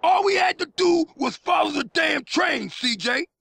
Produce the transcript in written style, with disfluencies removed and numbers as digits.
All we had to do was follow the damn train, CJ.